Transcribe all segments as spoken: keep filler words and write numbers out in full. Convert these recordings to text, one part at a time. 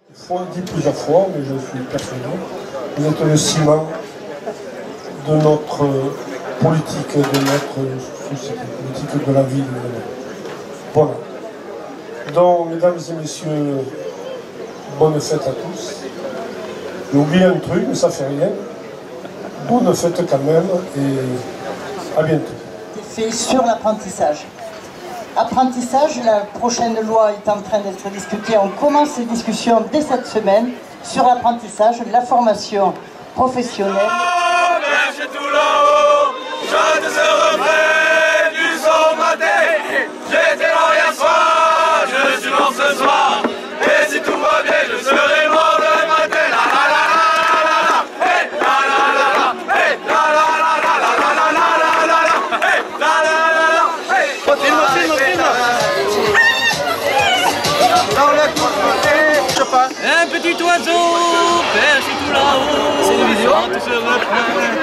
On l'a dit plusieurs fois, mais je suis persuadé. Vous êtes le ciment de notre politique, de notre société, politique de la ville. Voilà. Donc, mesdames et messieurs, bonne fête à tous. J'ai oublié un truc, mais ça fait rien. Bonne fête quand même, et à bientôt. C'est sur l'apprentissage. Apprentissage, la prochaine loi est en train d'être discutée. On commence les discussions dès cette semaine sur l'apprentissage, la formation professionnelle. Oh, berger tout là-haut, chante ce refrain du son matin. J'étais mort hier soir, je suis mort ce soir. Et si tout va bien, je serai mort le matin. La la la la la la, hey, la la la la, hey, la la la la la la la la la la, hey, la la la la, hey. Filme, filme, filme. Dans le côté, je passe. Un petit oiseau, perché tout là-haut. C'est une vidéo. Chante ce refrain.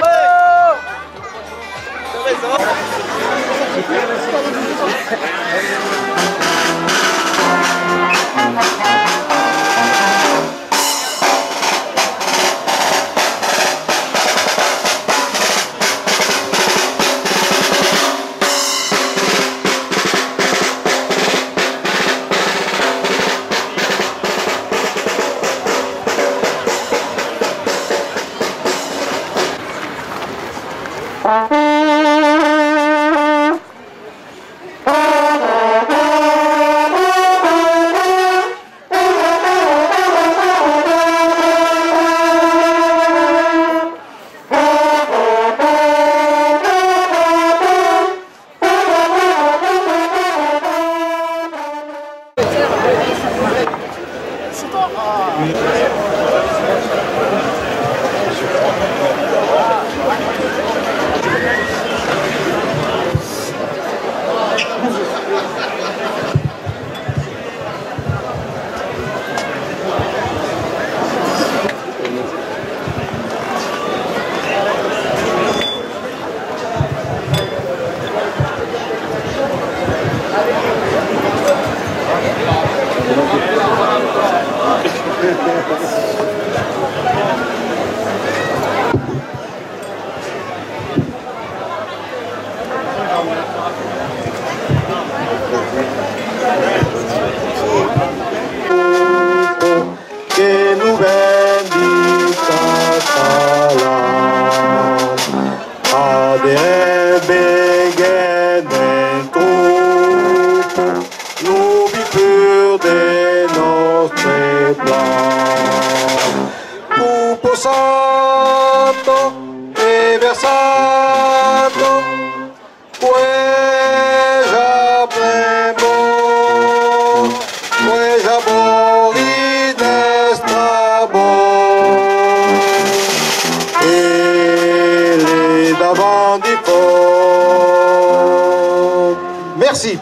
Merci.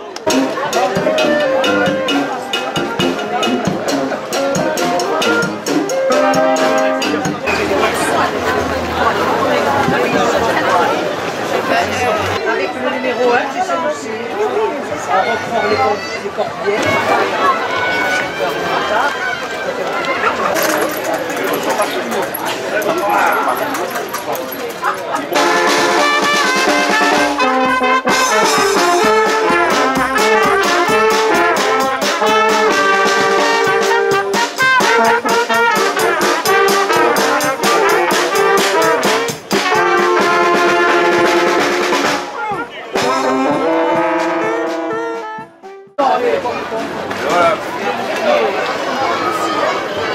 Avec le numéro un, c'est celui-ci. On reprend les, les cordiers.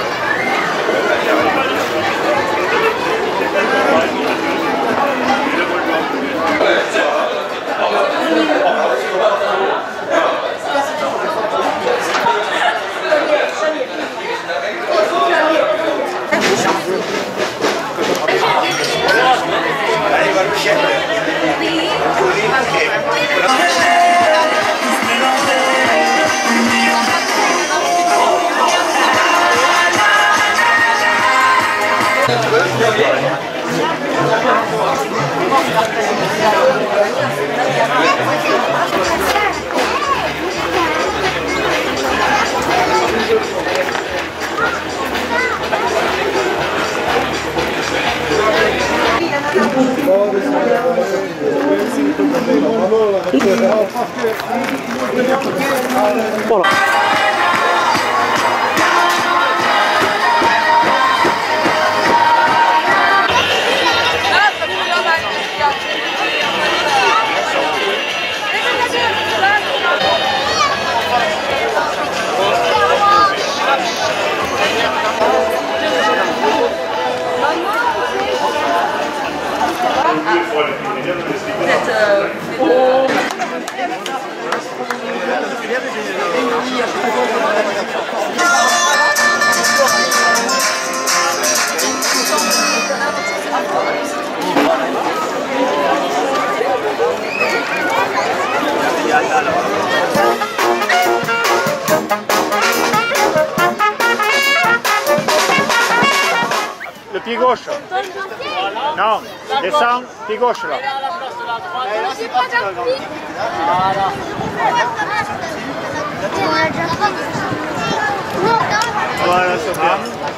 Voilà. Voilà. Le pied gauche. Non, descends, pied gauche là. Voilà, c'est bien.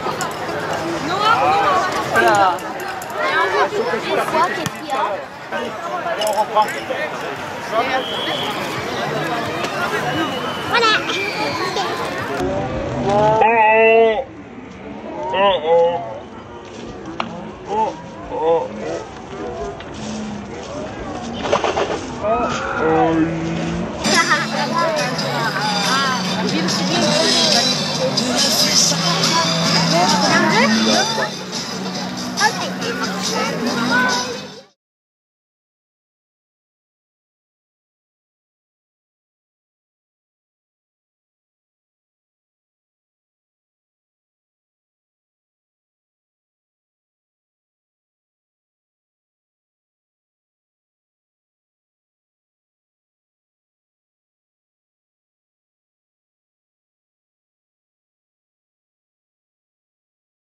Voilà. On reprend.